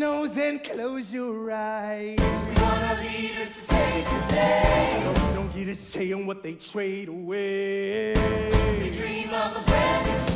nose and close your eyes. We want our leaders to say good day. No, we don't get a say on what they trade away. We dream of a brand new